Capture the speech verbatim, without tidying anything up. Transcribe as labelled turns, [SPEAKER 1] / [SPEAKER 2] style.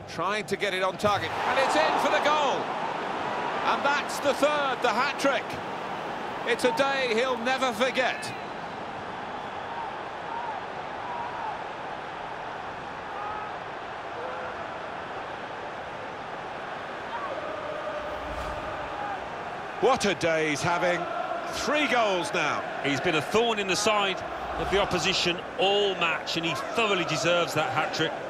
[SPEAKER 1] Trying to get it on target, and it's in for the goal. And that's the third, the hat-trick. It's a day he'll never forget. What a day he's having. Three goals now.
[SPEAKER 2] He's been a thorn in the side of the opposition all match, and he thoroughly deserves that hat-trick.